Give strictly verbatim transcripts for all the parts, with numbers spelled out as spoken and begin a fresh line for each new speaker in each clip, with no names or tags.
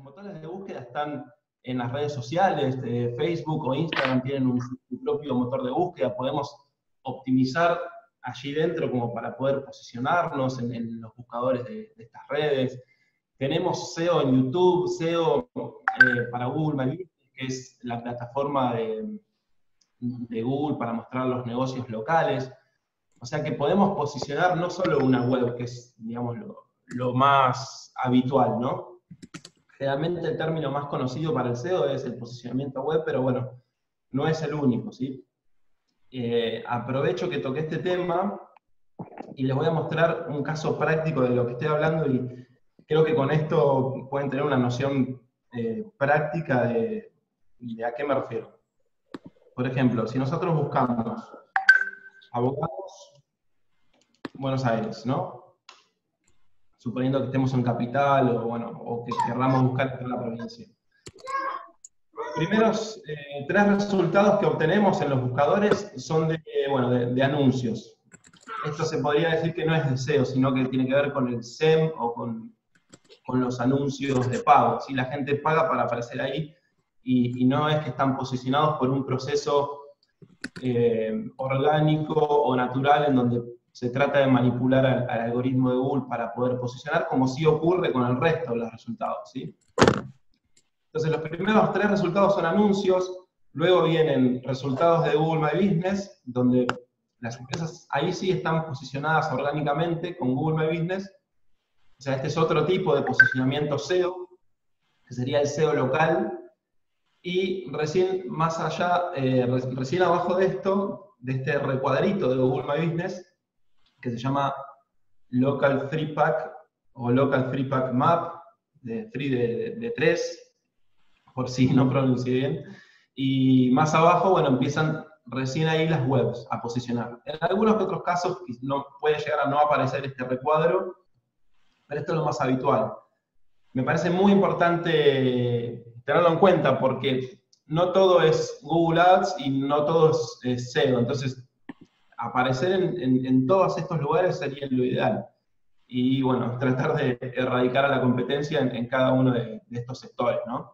los motores de búsqueda están en las redes sociales, eh, Facebook o Instagram tienen un, su propio motor de búsqueda, podemos optimizar allí dentro como para poder posicionarnos en, en los buscadores de, de estas redes. Tenemos S E O en YouTube, S E O eh, para Google My Business, que es la plataforma de, de Google para mostrar los negocios locales. O sea que podemos posicionar no solo una web, que es, digamos, lo, lo más habitual, ¿no? Generalmente el término más conocido para el S E O es el posicionamiento web, pero bueno, no es el único, ¿sí? Eh, aprovecho que toqué este tema y les voy a mostrar un caso práctico de lo que estoy hablando y creo que con esto pueden tener una noción eh, práctica de, de a qué me refiero. Por ejemplo, si nosotros buscamos abogados Buenos Aires, ¿no? Suponiendo que estemos en capital o, bueno, o que querramos buscar en la provincia. Los primeros eh, tres resultados que obtenemos en los buscadores son de, bueno, de, de anuncios. Esto se podría decir que no es de S E O, sino que tiene que ver con el S E M o con, con los anuncios de pago. ¿Sí? La gente paga para aparecer ahí y, y no es que están posicionados por un proceso eh, orgánico o natural en donde se trata de manipular al, al algoritmo de Google para poder posicionar, como sí ocurre con el resto de los resultados, ¿sí? Entonces, los primeros tres resultados son anuncios, luego vienen resultados de Google My Business, donde las empresas ahí sí están posicionadas orgánicamente con Google My Business. O sea, este es otro tipo de posicionamiento S E O, que sería el S E O local. Y recién más allá, eh, recién abajo de esto, de este recuadrito de Google My Business, que se llama Local Free Pack o Local Free Pack Map, de free de, de, de tres, por si no pronuncié bien. Y más abajo, bueno, empiezan recién ahí las webs a posicionar. En algunos otros casos no, puede llegar a no aparecer este recuadro, pero esto es lo más habitual. Me parece muy importante tenerlo en cuenta porque no todo es Google Ads y no todo es, es S E O. Entonces, aparecer en, en, en todos estos lugares sería lo ideal. Y bueno, tratar de erradicar a la competencia en, en cada uno de, de estos sectores, ¿no?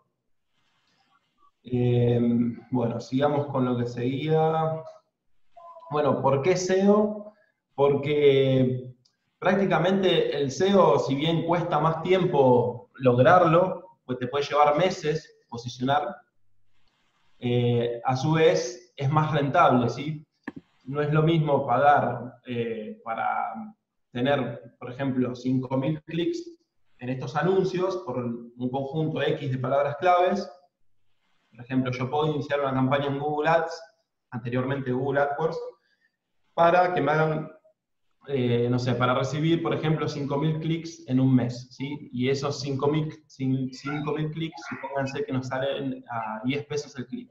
Eh, bueno, sigamos con lo que seguía. Bueno, ¿por qué S E O? Porque prácticamente el S E O, si bien cuesta más tiempo lograrlo, pues te puede llevar meses posicionar, eh, a su vez es más rentable, ¿sí? No es lo mismo pagar eh, para tener, por ejemplo, cinco mil clics en estos anuncios por un conjunto X de palabras claves. Por ejemplo, yo puedo iniciar una campaña en Google Ads, anteriormente Google AdWords, para que me hagan, eh, no sé, para recibir, por ejemplo, cinco mil clics en un mes, ¿sí? Y esos cinco mil clics, supónganse que nos salen a diez pesos el clic.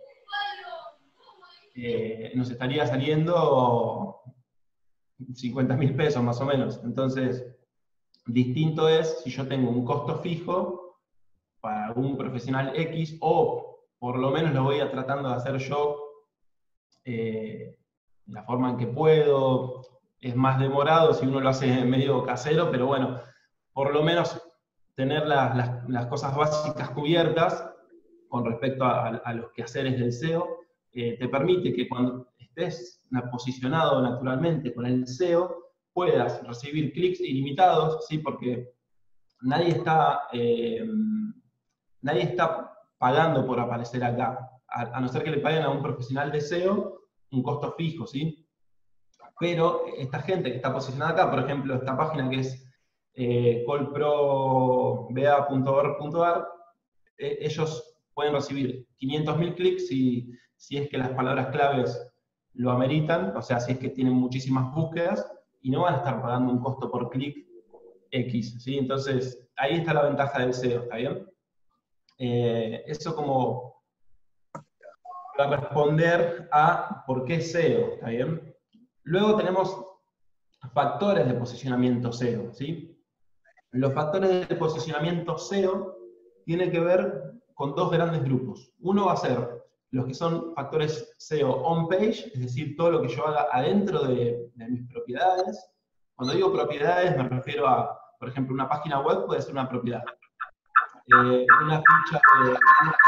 Eh, nos estaría saliendo cincuenta mil pesos más o menos. Entonces, distinto es si yo tengo un costo fijo para un profesional X, o por lo menos lo voy a tratando de hacer yo eh, de la forma en que puedo. Es más demorado si uno lo hace medio casero, pero bueno, por lo menos tener la, las, las cosas básicas cubiertas con respecto a, a los quehaceres del S E O, eh, te permite que cuando estés posicionado naturalmente con el S E O, puedas recibir clics ilimitados, ¿sí? Porque nadie está, eh, nadie está pagando por aparecer acá, a, a no ser que le paguen a un profesional de S E O un costo fijo, ¿sí? Pero esta gente que está posicionada acá, por ejemplo, esta página que es eh, colprobea punto org punto ar, eh, ellos pueden recibir quinientos mil clics si, si es que las palabras claves lo ameritan, o sea, si es que tienen muchísimas búsquedas, y no van a estar pagando un costo por clic X, ¿sí? Entonces, ahí está la ventaja del S E O, ¿está bien? Eh, eso como para responder a por qué S E O, ¿está bien? Luego tenemos factores de posicionamiento S E O, ¿sí? Los factores de posicionamiento S E O tienen que ver con dos grandes grupos. Uno va a ser los que son factores S E O on-page, es decir, todo lo que yo haga adentro de, de mis propiedades. Cuando digo propiedades me refiero a, por ejemplo, una página web puede ser una propiedad. eh, una ficha de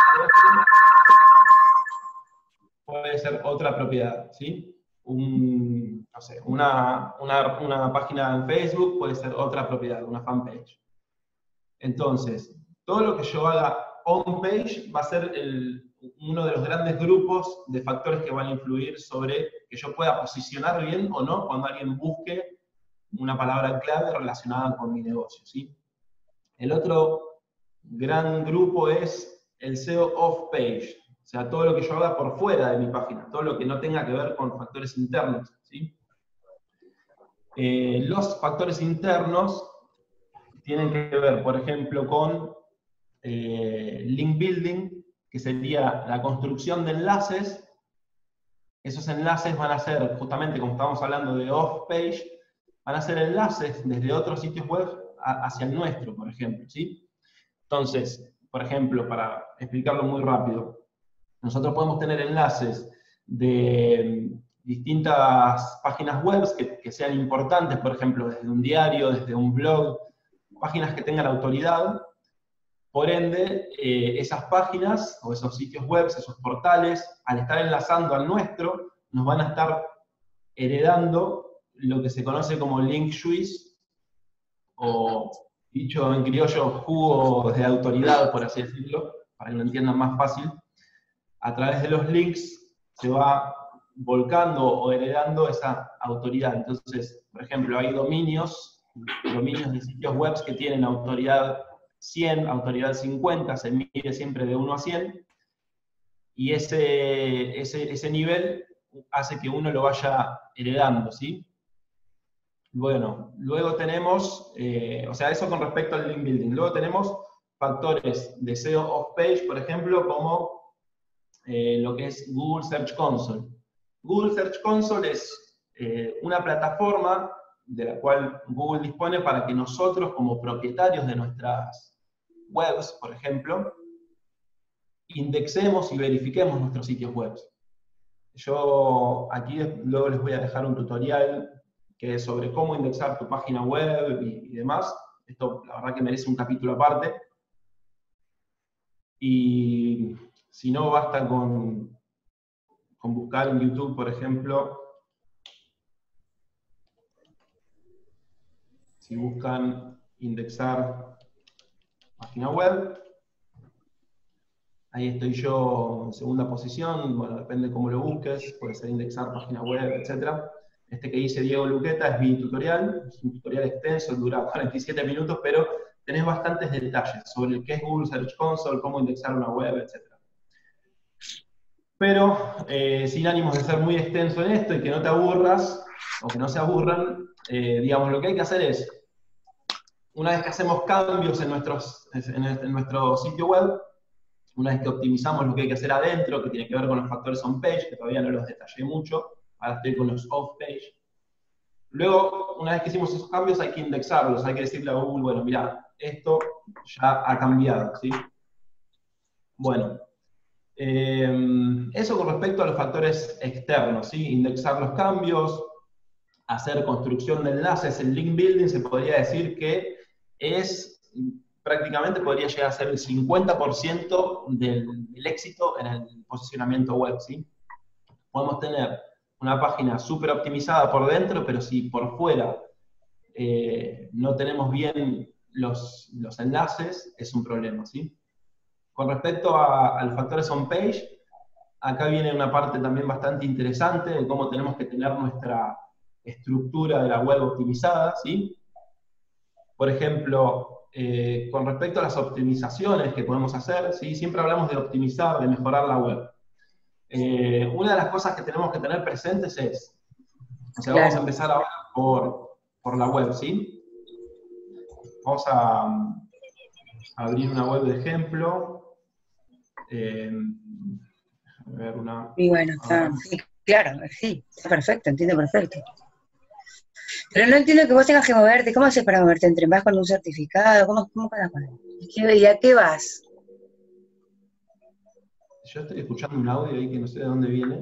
puede ser otra propiedad, ¿sí? Un, no sé, una, una, una página en Facebook puede ser otra propiedad, una fanpage. Entonces, todo lo que yo haga on-page va a ser el, uno de los grandes grupos de factores que van a influir sobre que yo pueda posicionar bien o no cuando alguien busque una palabra clave relacionada con mi negocio, ¿sí? El otro gran grupo es el S E O off-page, o sea, todo lo que yo haga por fuera de mi página, todo lo que no tenga que ver con factores internos, ¿sí? Eh, los factores internos tienen que ver, por ejemplo, con eh, link building, que sería la construcción de enlaces. Esos enlaces van a ser, justamente como estábamos hablando de off-page, van a ser enlaces desde otros sitios web a, hacia el nuestro, por ejemplo, ¿sí? Entonces, por ejemplo, para explicarlo muy rápido, nosotros podemos tener enlaces de distintas páginas web que, que sean importantes, por ejemplo, desde un diario, desde un blog, páginas que tengan autoridad. Por ende, eh, esas páginas o esos sitios web, esos portales, al estar enlazando al nuestro, nos van a estar heredando lo que se conoce como link juice, o dicho en criollo, jugo de autoridad, por así decirlo, para que lo entiendan más fácil. A través de los links se va volcando o heredando esa autoridad. Entonces, por ejemplo, hay dominios, dominios de sitios web que tienen autoridad cien, autoridad cincuenta, se mide siempre de uno a cien, y ese, ese, ese nivel hace que uno lo vaya heredando, ¿sí? Bueno, luego tenemos, eh, o sea, eso con respecto al link building. Luego tenemos factores de S E O off-page, por ejemplo, como eh, lo que es Google Search Console. Google Search Console es eh, una plataforma de la cual Google dispone para que nosotros, como propietarios de nuestras webs, por ejemplo, indexemos y verifiquemos nuestros sitios web. Yo aquí luego les voy a dejar un tutorial que es sobre cómo indexar tu página web y, y demás. Esto, la verdad, que merece un capítulo aparte. Y si no, basta con, con buscar en YouTube, por ejemplo, si buscan indexar página web, ahí estoy yo en segunda posición, bueno, depende cómo lo busques, puede ser indexar página web, etcétera. Este que dice Diego Luqueta es mi tutorial, es un tutorial extenso, dura cuarenta y siete minutos, pero tenés bastantes detalles sobre qué es Google Search Console, cómo indexar una web, etcétera. Pero, eh, sin ánimos de ser muy extenso en esto y que no te aburras, o que no se aburran, eh, digamos, lo que hay que hacer es, una vez que hacemos cambios en, nuestros, en, en nuestro sitio web, una vez que optimizamos lo que hay que hacer adentro, que tiene que ver con los factores on-page, que todavía no los detallé mucho, ahora estoy con los off-page. Luego, una vez que hicimos esos cambios, hay que indexarlos, hay que decirle a Google, bueno, mira, esto ya ha cambiado, ¿sí? Bueno, eh, eso con respecto a los factores externos, ¿sí? Indexar los cambios, hacer construcción de enlaces, el link building se podría decir que es, prácticamente podría llegar a ser el cincuenta por ciento del, del éxito en el posicionamiento web, ¿sí? Podemos tener una página súper optimizada por dentro, pero si por fuera eh, no tenemos bien los, los enlaces, es un problema, ¿sí? Con respecto a, a los factores on-page, acá viene una parte también bastante interesante de cómo tenemos que tener nuestra estructura de la web optimizada, ¿sí? Por ejemplo, eh, con respecto a las optimizaciones que podemos hacer, ¿sí? Siempre hablamos de optimizar, de mejorar la web. Eh, una de las cosas que tenemos que tener presentes es, o sea, claro, vamos a empezar ahora por, por la web, ¿sí? Vamos a, a abrir una web de ejemplo. Eh, a ver una...
Y bueno, está, sí, claro, sí, está perfecto, entiendo perfecto. Pero no entiendo que vos tengas que moverte. ¿Cómo haces para moverte? ¿Entre vas con un certificado? ¿Cómo, cómo para ¿Y a qué vas?
Yo estoy escuchando un audio ahí que no sé de dónde viene.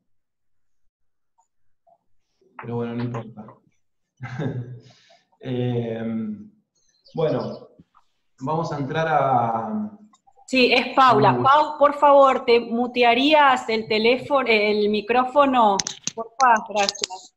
Pero bueno, no importa. eh, bueno, vamos a entrar a...
Sí, es Paula. Pau, por favor, ¿te mutearías el teléfono, el micrófono? Por favor, gracias.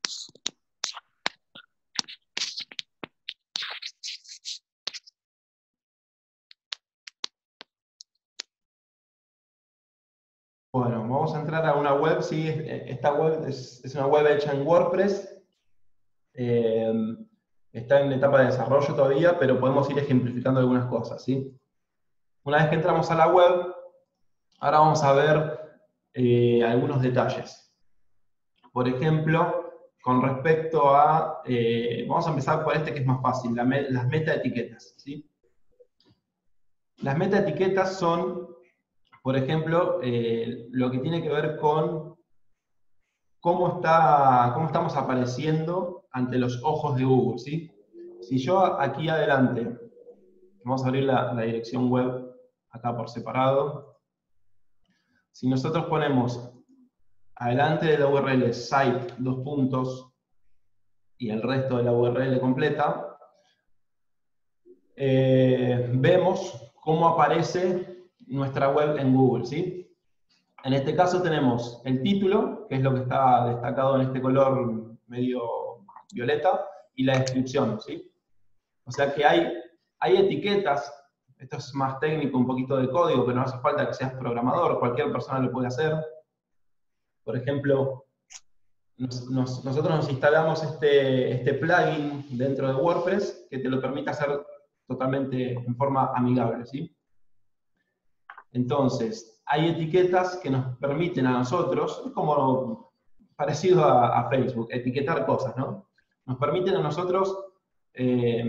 Bueno, vamos a entrar a una web, sí, esta web es, es una web hecha en WordPress. Eh, está en etapa de desarrollo todavía, pero podemos ir ejemplificando algunas cosas, ¿sí? Una vez que entramos a la web, ahora vamos a ver eh, algunos detalles. Por ejemplo, con respecto a... Eh, vamos a empezar por este que es más fácil, la, las metaetiquetas, ¿sí? Las metaetiquetas son, por ejemplo, eh, lo que tiene que ver con cómo, está, cómo estamos apareciendo ante los ojos de Google, ¿sí? Si yo aquí adelante, vamos a abrir la, la dirección web acá por separado. Si nosotros ponemos adelante de la U R L site, dos puntos, y el resto de la U R L completa, eh, vemos cómo aparece nuestra web en Google, ¿sí? En este caso tenemos el título, que es lo que está destacado en este color medio violeta, y la descripción, ¿sí? O sea que hay, hay etiquetas, esto es más técnico, un poquito de código, pero no hace falta que seas programador, cualquier persona lo puede hacer. Por ejemplo, nos, nos, nosotros nos instalamos este, este plugin dentro de WordPress que te lo permite hacer totalmente en forma amigable, ¿sí? Entonces, hay etiquetas que nos permiten a nosotros, es como parecido a, a Facebook, etiquetar cosas, ¿no? Nos permiten a nosotros eh,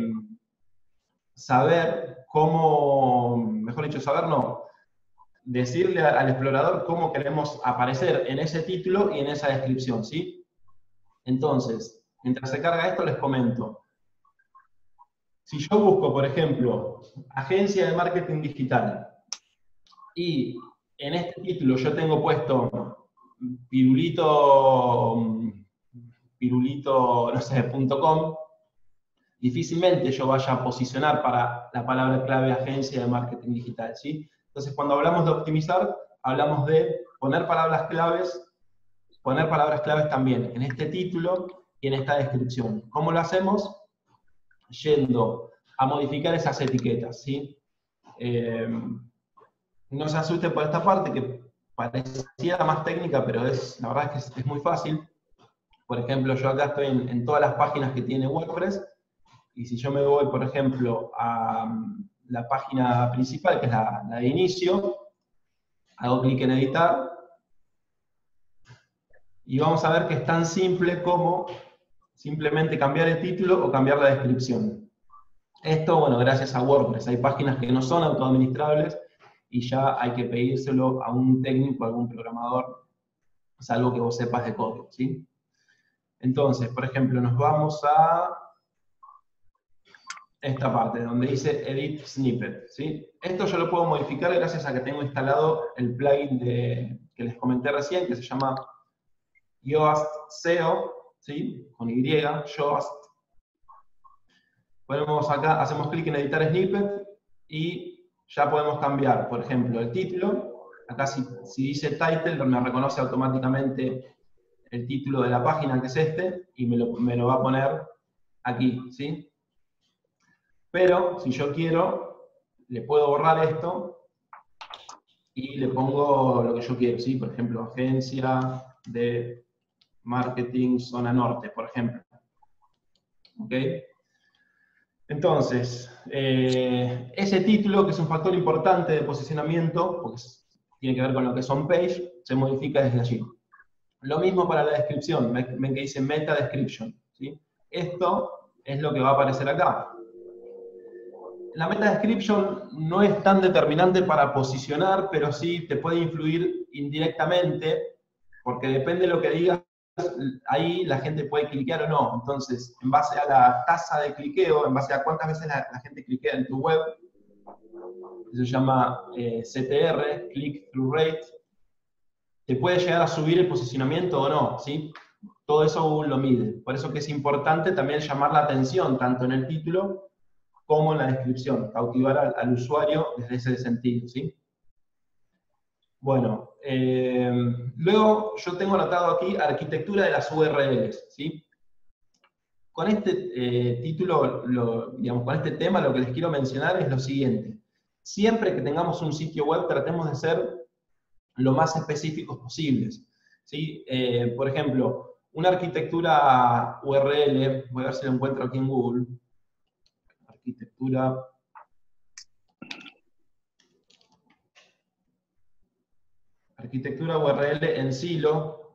saber cómo, mejor dicho, saber no, decirle a, al explorador cómo queremos aparecer en ese título y en esa descripción, ¿sí? Entonces, mientras se carga esto, les comento. Si yo busco, por ejemplo, agencia de marketing digital, y en este título yo tengo puesto pirulito, pirulito, no sé, punto com, difícilmente yo vaya a posicionar para la palabra clave agencia de marketing digital, ¿sí? Entonces, cuando hablamos de optimizar, hablamos de poner palabras claves, poner palabras claves también en este título y en esta descripción. ¿Cómo lo hacemos? Yendo a modificar esas etiquetas, ¿sí? Eh, no se asusten por esta parte, que pareciera más técnica, pero es, la verdad es que es, es muy fácil. Por ejemplo, yo acá estoy en, en todas las páginas que tiene WordPress, y si yo me voy, por ejemplo, a la página principal, que es la, la de inicio, hago clic en editar, y vamos a ver que es tan simple como simplemente cambiar el título o cambiar la descripción. Esto, bueno, gracias a WordPress. Hay páginas que no son autoadministrables y ya hay que pedírselo a un técnico, a algún programador, salvo que vos sepas de código, ¿sí? Entonces, por ejemplo, nos vamos a esta parte, donde dice Edit Snippet, ¿sí? Esto yo lo puedo modificar gracias a que tengo instalado el plugin de, que les comenté recién, que se llama Yoast S E O, ¿sí? Con Y, Yoast. Ponemos acá, hacemos clic en editar snippet y ya podemos cambiar, por ejemplo, el título. Acá si, si dice title, me reconoce automáticamente el título de la página, que es este, y me lo, me lo va a poner aquí, ¿sí? Pero si yo quiero, le puedo borrar esto y le pongo lo que yo quiero, ¿sí? Por ejemplo, agencia de marketing zona norte, por ejemplo. ¿Ok? Entonces, eh, ese título, que es un factor importante de posicionamiento, porque es, tiene que ver con lo que es on-page, se modifica desde allí. Lo mismo para la descripción, ven que dice meta description, ¿sí? Esto es lo que va a aparecer acá. La meta description no es tan determinante para posicionar, pero sí te puede influir indirectamente, porque depende de lo que digas, ahí la gente puede cliquear o no. Entonces, en base a la tasa de cliqueo, en base a cuántas veces la, la gente cliquea en tu web, eso se llama eh, C T R, Click-Through Rate, te puede llegar a subir el posicionamiento o no, ¿sí? Todo eso Google lo mide. Por eso que es importante también llamar la atención, tanto en el título como en la descripción, cautivar al, al usuario desde ese sentido, ¿sí? Bueno, eh, luego yo tengo anotado aquí arquitectura de las U R Ls, ¿sí? Con este eh, título, lo, digamos, con este tema, lo que les quiero mencionar es lo siguiente. Siempre que tengamos un sitio web, tratemos de ser lo más específicos posibles, ¿sí? Eh, por ejemplo, una arquitectura U R L, voy a ver si lo encuentro aquí en Google, arquitectura... Arquitectura U R L en silo.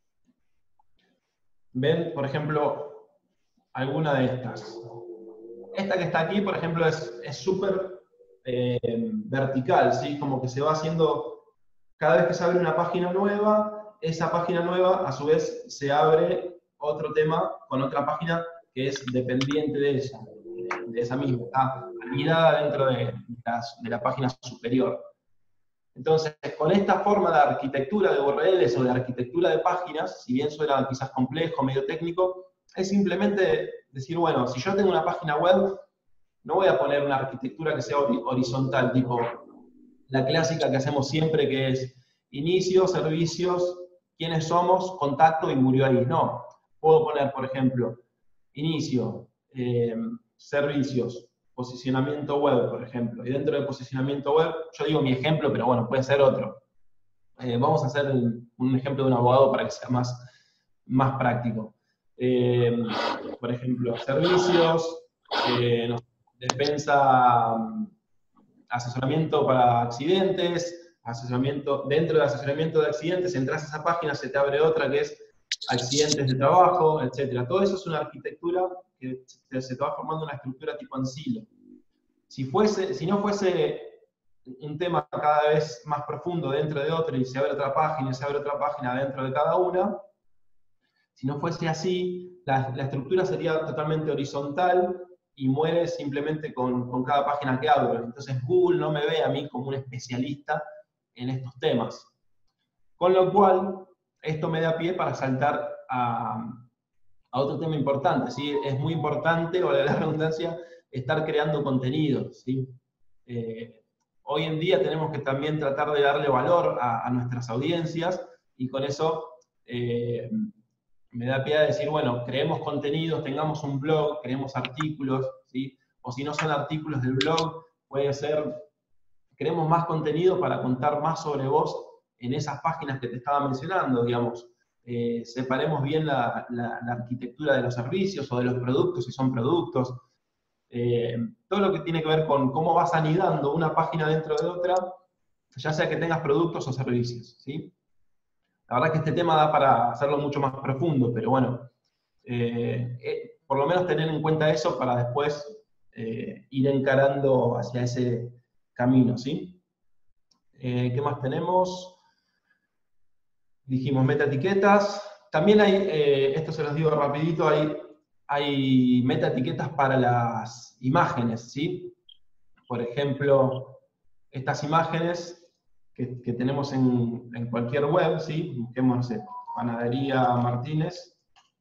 Ven, por ejemplo, alguna de estas. Esta que está aquí, por ejemplo, es súper eh, vertical, ¿sí? Como que se va haciendo, cada vez que se abre una página nueva, esa página nueva, a su vez, se abre otro tema con otra página que es dependiente de ella, de esa misma, está anidada dentro de, las, de la página superior. Entonces, con esta forma de arquitectura de U R Ls o de arquitectura de páginas, si bien suena quizás complejo, medio técnico, es simplemente decir, bueno, si yo tengo una página web, no voy a poner una arquitectura que sea horizontal, tipo la clásica que hacemos siempre, que es inicio, servicios, quiénes somos, contacto y murió ahí. No, puedo poner, por ejemplo, inicio, eh, servicios, posicionamiento web, por ejemplo, y dentro de posicionamiento web, yo digo mi ejemplo, pero bueno, puede ser otro. Eh, vamos a hacer un, un ejemplo de un abogado para que sea más, más práctico. Eh, por ejemplo, servicios, eh, no, defensa, asesoramiento para accidentes, asesoramiento, dentro de asesoramiento de accidentes, entras a esa página, se te abre otra que es accidentes de trabajo, etcétera. Todo eso es una arquitectura que se te va formando una estructura tipo en silo. Si, fuese, si no fuese un tema cada vez más profundo dentro de otro y se abre otra página y se abre otra página dentro de cada una, si no fuese así, la, la estructura sería totalmente horizontal y muere simplemente con, con cada página que abro. Entonces Google no me ve a mí como un especialista en estos temas. Con lo cual, esto me da pie para saltar a, a otro tema importante, ¿sí? Es muy importante, o la redundancia, estar creando contenido, ¿sí? Eh, hoy en día tenemos que también tratar de darle valor a, a nuestras audiencias, y con eso eh, me da pie a decir, bueno, creemos contenidos, tengamos un blog, creemos artículos, ¿sí? O si no son artículos del blog, puede ser, creemos más contenido para contar más sobre vos en esas páginas que te estaba mencionando, digamos. Eh, separemos bien la, la, la arquitectura de los servicios o de los productos, si son productos. Eh, todo lo que tiene que ver con cómo vas anidando una página dentro de otra, ya sea que tengas productos o servicios, ¿sí? La verdad es que este tema da para hacerlo mucho más profundo, pero bueno, eh, eh, por lo menos tener en cuenta eso para después eh, ir encarando hacia ese camino, ¿sí? Eh, ¿Qué más tenemos? Dijimos metaetiquetas. También hay, eh, esto se los digo rapidito, hay, hay metaetiquetas para las imágenes, ¿sí? Por ejemplo, estas imágenes que, que tenemos en, en cualquier web, ¿sí? Busquemos, no sé, Panadería Martínez.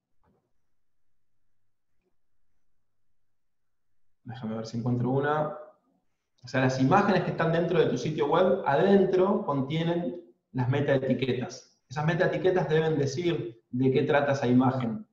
Déjame ver si encuentro una. O sea, las imágenes que están dentro de tu sitio web, adentro contienen las metaetiquetas. Esas metaetiquetas deben decir de qué trata esa imagen.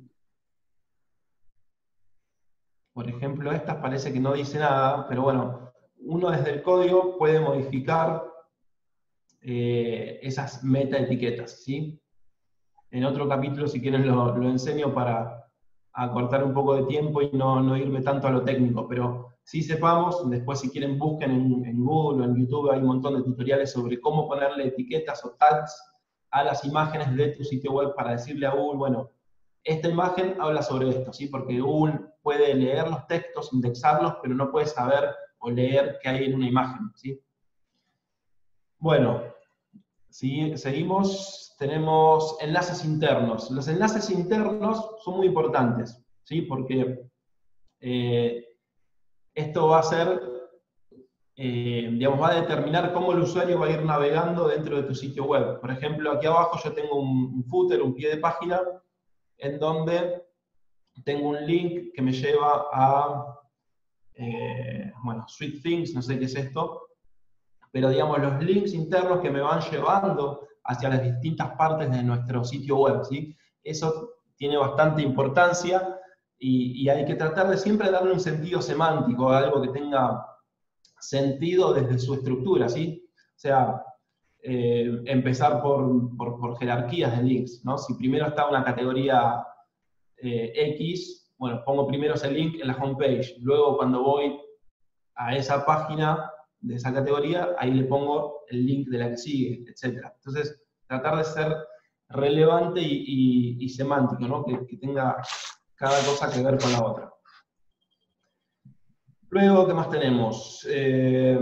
Por ejemplo, estas parece que no dice nada, pero bueno, uno desde el código puede modificar eh, esas metaetiquetas, ¿sí? En otro capítulo, si quieren, lo, lo enseño para acortar un poco de tiempo y no, no irme tanto a lo técnico, pero sí sepamos, después si quieren busquen en, en Google o en YouTube, hay un montón de tutoriales sobre cómo ponerle etiquetas o tags a las imágenes de tu sitio web para decirle a Google, bueno, esta imagen habla sobre esto, ¿sí? Porque Google puede leer los textos, indexarlos, pero no puede saber o leer qué hay en una imagen, ¿sí? Bueno, ¿sí? Seguimos, tenemos enlaces internos. Los enlaces internos son muy importantes, ¿sí? Porque eh, esto va a ser, eh, digamos, va a determinar cómo el usuario va a ir navegando dentro de tu sitio web. Por ejemplo, aquí abajo yo tengo un, un footer, un pie de página, en donde tengo un link que me lleva a eh, bueno, Sweet Things, no sé qué es esto, pero digamos los links internos que me van llevando hacia las distintas partes de nuestro sitio web, ¿sí? Eso tiene bastante importancia y, y hay que tratar de siempre darle un sentido semántico, algo que tenga sentido desde su estructura, ¿sí? O sea, eh, empezar por, por, por jerarquías de links, ¿no? Si primero está una categoría eh, X, bueno, pongo primero ese link en la homepage, luego cuando voy a esa página de esa categoría, ahí le pongo el link de la que sigue, etcétera. Entonces, tratar de ser relevante y, y, y semántico, ¿no? Que, que tenga cada cosa que ver con la otra. Luego, ¿qué más tenemos? Eh,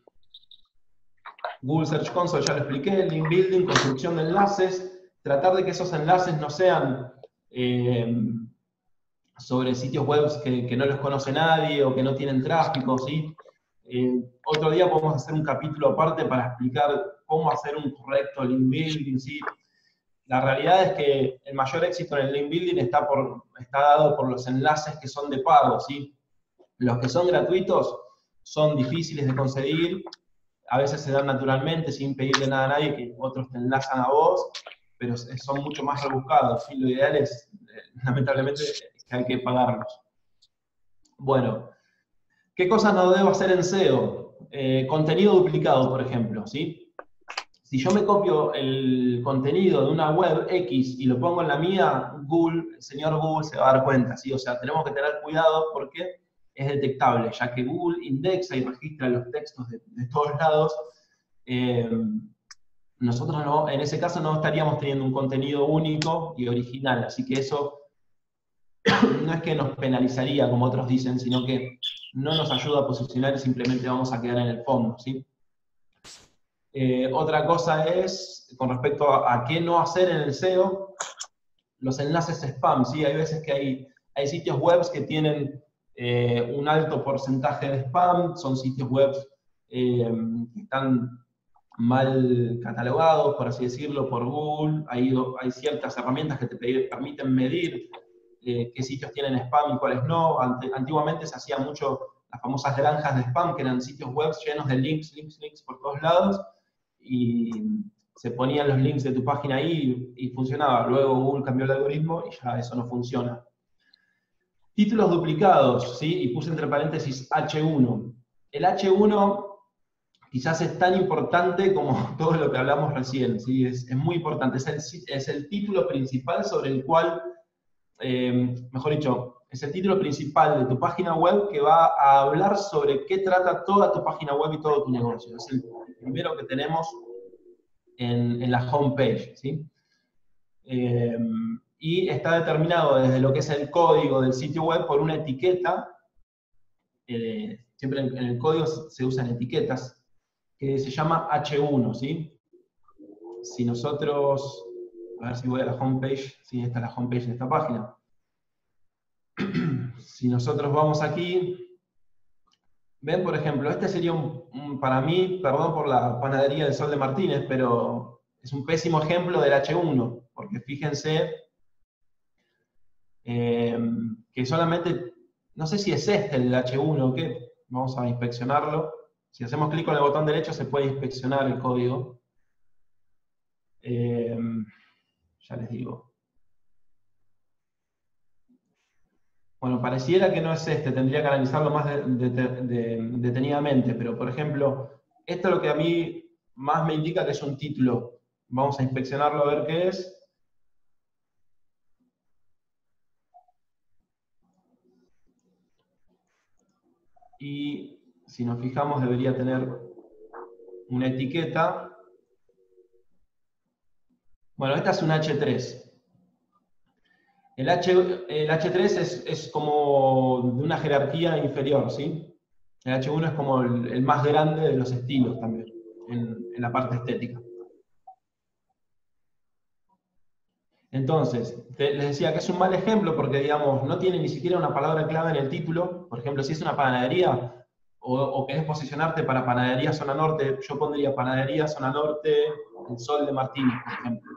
Google Search Console, ya lo expliqué, link building, construcción de enlaces, tratar de que esos enlaces no sean eh, sobre sitios web que, que no los conoce nadie o que no tienen tráfico, ¿sí? Eh, otro día podemos hacer un capítulo aparte para explicar cómo hacer un correcto link building, ¿sí? La realidad es que el mayor éxito en el link building está, por, está dado por los enlaces que son de pago, ¿sí? Los que son gratuitos son difíciles de conseguir, a veces se dan naturalmente sin pedirle nada a nadie, que otros te enlazan a vos, pero son mucho más rebuscados, ¿sí? Lo ideal es, lamentablemente, que hay que pagarlos. Bueno, ¿qué cosas no debo hacer en S E O? Eh, contenido duplicado, por ejemplo, ¿sí? Si yo me copio el contenido de una web X y lo pongo en la mía, Google, el señor Google se va a dar cuenta, ¿sí? O sea, tenemos que tener cuidado porque es detectable, ya que Google indexa y registra los textos de, de todos lados. Eh, nosotros no, en ese caso no estaríamos teniendo un contenido único y original, así que eso no es que nos penalizaría, como otros dicen, sino que no nos ayuda a posicionar y simplemente vamos a quedar en el fondo, ¿sí? Eh, otra cosa es, con respecto a, a qué no hacer en el S E O, los enlaces spam, ¿sí? Hay veces que hay, hay sitios web que tienen eh, un alto porcentaje de spam, son sitios web eh, que están mal catalogados, por así decirlo, por Google. Hay, hay ciertas herramientas que te permiten medir eh, qué sitios tienen spam y cuáles no. Ante, antiguamente se hacían mucho las famosas granjas de spam, que eran sitios web llenos de links, links, links por todos lados, y se ponían los links de tu página ahí y, y funcionaba. Luego Google cambió el algoritmo y ya eso no funciona. Títulos duplicados, ¿sí? Y puse entre paréntesis H uno. El H uno quizás es tan importante como todo lo que hablamos recién, ¿sí? Es, es muy importante, es el, es el título principal sobre el cual, eh, mejor dicho, es el título principal de tu página web que va a hablar sobre qué trata toda tu página web y todo tu negocio. Es el primero que tenemos en, en la homepage, ¿sí? Eh, y está determinado desde lo que es el código del sitio web por una etiqueta, eh, siempre en, en el código se usan etiquetas, que se llama H uno, ¿sí? Si nosotros, a ver si voy a la homepage, sí, esta es la homepage de esta página. Si nosotros vamos aquí, ven, por ejemplo, este sería un, un, para mí, perdón por la panadería del Sol de Martínez, pero es un pésimo ejemplo del H uno, porque fíjense eh, que solamente, no sé si es este el H uno o qué, vamos a inspeccionarlo. Si hacemos clic con el botón derecho se puede inspeccionar el código. Eh, ya les digo. Bueno, pareciera que no es este, tendría que analizarlo más de, de, de, de, detenidamente, pero por ejemplo, esto es lo que a mí más me indica que es un título. Vamos a inspeccionarlo a ver qué es. Y si nos fijamos debería tener una etiqueta. Bueno, esta es un H tres. El, H, el H tres es, es como de una jerarquía inferior, ¿sí? El H uno es como el, el más grande de los estilos también, en, en la parte estética. Entonces, te, les decía que es un mal ejemplo porque, digamos, no tiene ni siquiera una palabra clave en el título. Por ejemplo, si es una panadería o, o querés posicionarte para Panadería Zona Norte, yo pondría Panadería Zona Norte, el Sol de Martínez, por ejemplo.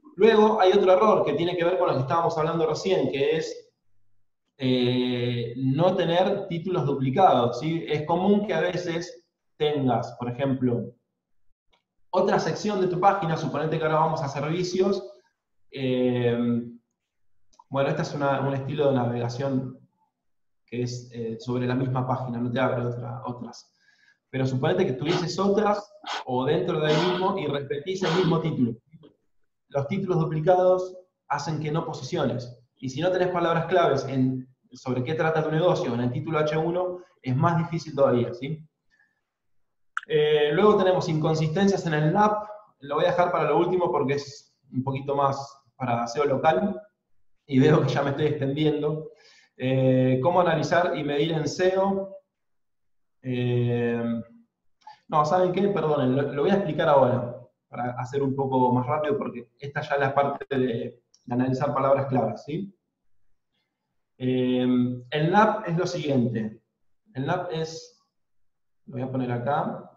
Luego hay otro error que tiene que ver con lo que estábamos hablando recién, que es eh, no tener títulos duplicados, ¿sí? Es común que a veces tengas, por ejemplo, otra sección de tu página, suponete que ahora vamos a servicios. Eh, bueno, este es una, un estilo de navegación que es eh, sobre la misma página, no te abre otra, otras. Pero suponete que tuvieses otras, o dentro de ahí mismo, y repetís el mismo título. Los títulos duplicados hacen que no posiciones. Y si no tenés palabras claves en, sobre qué trata tu negocio en el título hache uno, es más difícil todavía, ¿sí? Eh, luego tenemos inconsistencias en el N A P. Lo voy a dejar para lo último porque es un poquito más para S E O local. Y veo que ya me estoy extendiendo. Eh, ¿Cómo analizar y medir en S E O? Eh, no, ¿saben qué? Perdonen, lo, lo voy a explicar ahora, para hacer un poco más rápido, porque esta ya es la parte de, de analizar palabras claves, ¿sí? Eh, el N A P es lo siguiente. El N A P es, lo voy a poner acá,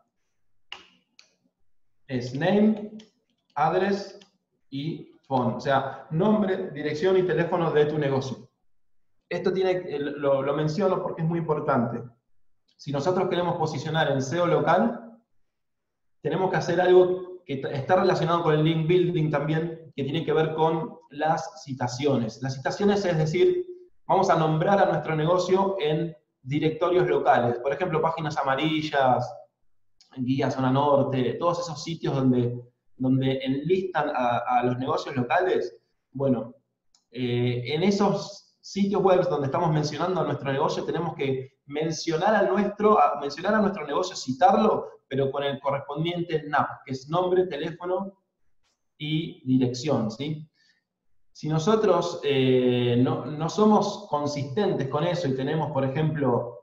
es name, address y phone, o sea, nombre, dirección y teléfono de tu negocio. Esto tiene, lo, lo menciono porque es muy importante. Si nosotros queremos posicionar en S E O local, tenemos que hacer algo que está relacionado con el link building también, que tiene que ver con las citaciones. Las citaciones es decir, vamos a nombrar a nuestro negocio en directorios locales. Por ejemplo, páginas amarillas, guía zona norte, todos esos sitios donde, donde enlistan a, a los negocios locales. Bueno, eh, en esos sitios web donde estamos mencionando a nuestro negocio, tenemos que mencionar a nuestro, a, mencionar a nuestro negocio, citarlo, pero con el correspondiente N A P, que es nombre, teléfono y dirección, ¿sí? Si nosotros eh, no, no somos consistentes con eso y tenemos, por ejemplo,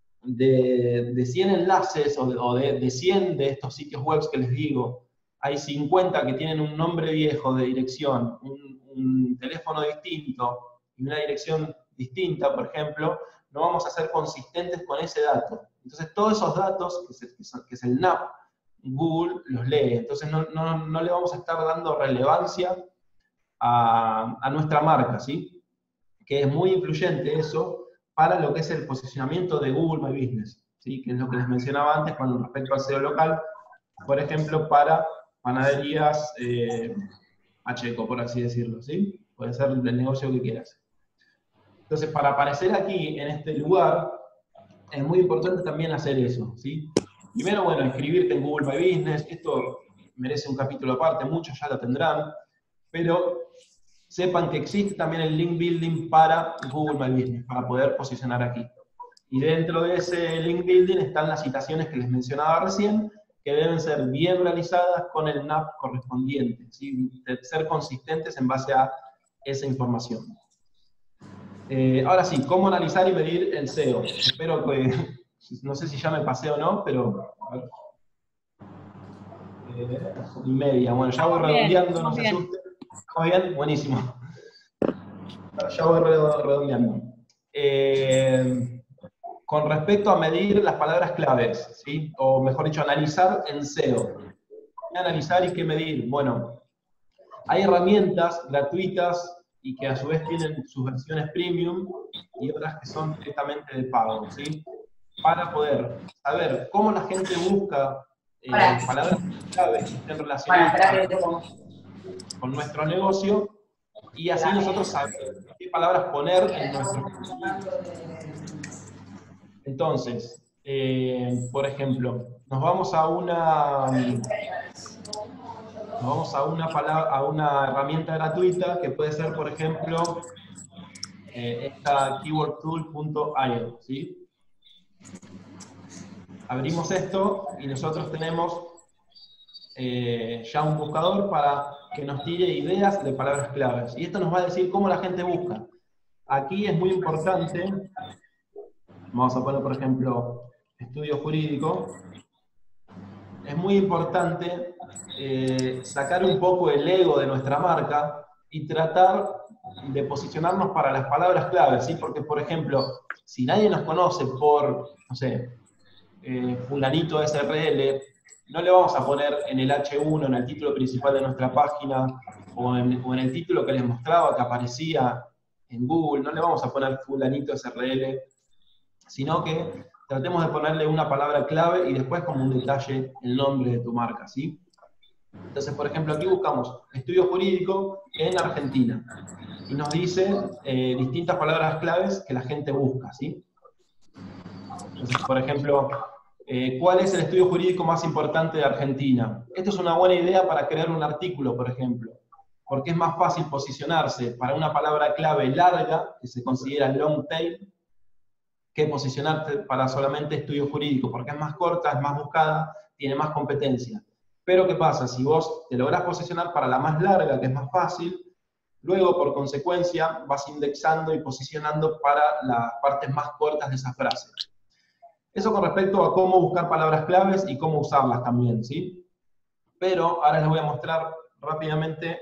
de, de cien enlaces o, de, o de, de cien de estos sitios web que les digo, hay cincuenta que tienen un nombre viejo de dirección, un, un teléfono distinto y una dirección distinta, por ejemplo, no vamos a ser consistentes con ese dato. Entonces, todos esos datos, que es, que son, que es el N A P, Google los lee. Entonces, no, no, no le vamos a estar dando relevancia a, a nuestra marca, ¿sí? Que es muy influyente eso para lo que es el posicionamiento de Google My Business, ¿sí? Que es lo que les mencionaba antes con respecto al S E O local, por ejemplo, para panaderías eh, Pacheco, por así decirlo, ¿sí? Puede ser el negocio que quieras. Entonces, para aparecer aquí, en este lugar, es muy importante también hacer eso, ¿sí? Primero, bueno, inscribirte en Google My Business. Esto merece un capítulo aparte, muchos ya lo tendrán, pero sepan que existe también el link building para Google My Business, para poder posicionar aquí. Y dentro de ese link building están las citaciones que les mencionaba recién, que deben ser bien realizadas con el N A P correspondiente, ¿sí? Ser consistentes en base a esa información. Eh, ahora sí, ¿cómo analizar y medir el S E O? Espero que, no sé si ya me pasé o no, pero... A ver. Eh, y media, bueno, ya voy redondeando, no se asusten. ¿Está bien? Buenísimo. Ya voy redondeando. Eh, con respecto a medir las palabras claves, ¿sí? O mejor dicho, analizar en S E O. ¿Qué analizar y qué medir? Bueno, hay herramientas gratuitas y que a su vez tienen sus versiones premium y otras que son directamente de pago, ¿sí? Para poder saber cómo la gente busca eh, palabras claves que estén relacionadas con nuestro negocio y así nosotros sabemos qué palabras poner en nuestro negocio. Entonces, eh, por ejemplo, nos vamos a una... Nos vamos a una, palabra, a una herramienta gratuita que puede ser, por ejemplo, eh, esta keyword tool punto i o, ¿sí? Abrimos esto y nosotros tenemos eh, ya un buscador para que nos tire ideas de palabras claves. Y esto nos va a decir cómo la gente busca. Aquí es muy importante, vamos a poner, por ejemplo, estudio jurídico. Es muy importante eh, sacar un poco el ego de nuestra marca y tratar de posicionarnos para las palabras claves, ¿sí? Porque, por ejemplo, si nadie nos conoce por, no sé, eh, fulanito S R L, no le vamos a poner en el hache uno, en el título principal de nuestra página, o en, o en el título que les mostraba que aparecía en Google, no le vamos a poner fulanito S R L, sino que tratemos de ponerle una palabra clave y después como un detalle el nombre de tu marca, ¿sí? Entonces, por ejemplo, aquí buscamos estudio jurídico en Argentina y nos dice eh, distintas palabras claves que la gente busca, ¿sí? Entonces, por ejemplo, eh, ¿cuál es el estudio jurídico más importante de Argentina? Esto es una buena idea para crear un artículo, por ejemplo, porque es más fácil posicionarse para una palabra clave larga, que se considera long tail, que posicionarte para solamente estudio jurídico, porque es más corta, es más buscada, tiene más competencia. Pero ¿qué pasa? Si vos te lográs posicionar para la más larga, que es más fácil, luego, por consecuencia, vas indexando y posicionando para las partes más cortas de esa frase. Eso con respecto a cómo buscar palabras claves y cómo usarlas también, ¿sí? Pero ahora les voy a mostrar rápidamente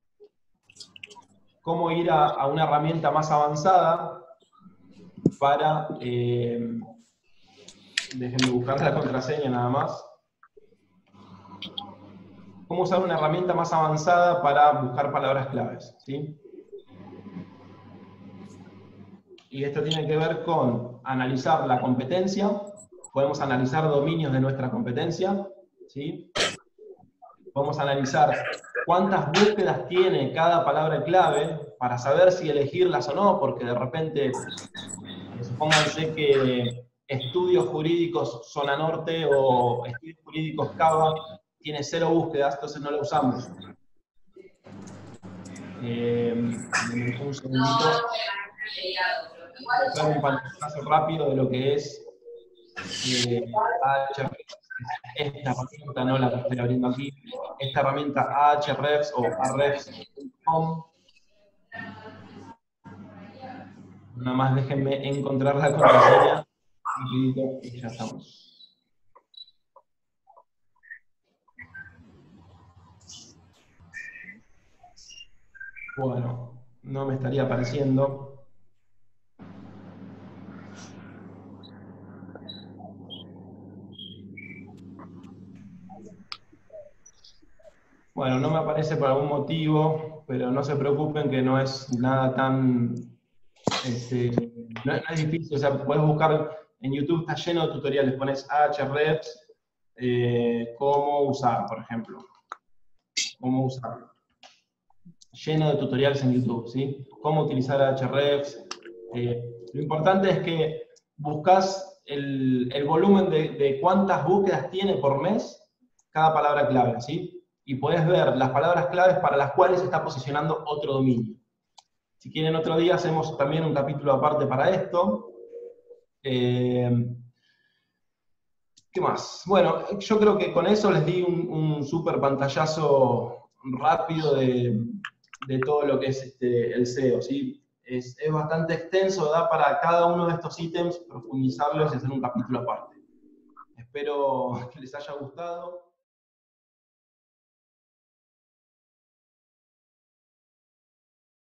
cómo ir a, a una herramienta más avanzada para... Eh, déjenme buscar la contraseña nada más. Cómo usar una herramienta más avanzada para buscar palabras claves, ¿sí? Y esto tiene que ver con analizar la competencia. Podemos analizar dominios de nuestra competencia, ¿sí? Podemos analizar cuántas búsquedas tiene cada palabra clave para saber si elegirlas o no, porque de repente, supónganse que estudios jurídicos Zona Norte o estudios jurídicos Cava tiene cero búsquedas, entonces no la usamos. Eh, un segundito. Voy a un pantallazo rápido de lo que es eh, Ahrefs. Esta herramienta, no la que estoy abriendo aquí, esta herramienta Ahrefs o Ahrefs punto com. Nada más déjenme encontrar la contraseña y ya estamos. Bueno, no me estaría apareciendo. Bueno, no me aparece por algún motivo, pero no se preocupen que no es nada tan... Este, no, no es difícil, o sea, puedes buscar, en YouTube está lleno de tutoriales, pones Ahrefs, eh, cómo usar, por ejemplo. Cómo usarlo. Lleno de tutoriales en YouTube, ¿sí? Cómo utilizar Ahrefs. Eh, lo importante es que buscas el, el volumen de, de cuántas búsquedas tiene por mes cada palabra clave, ¿sí? Y podés ver las palabras claves para las cuales se está posicionando otro dominio. Si quieren otro día hacemos también un capítulo aparte para esto. Eh, ¿Qué más? Bueno, yo creo que con eso les di un, un súper pantallazo rápido de, de todo lo que es este, el S E O, ¿sí? Es, es bastante extenso, da para cada uno de estos ítems profundizarlos y hacer un capítulo aparte. Espero que les haya gustado.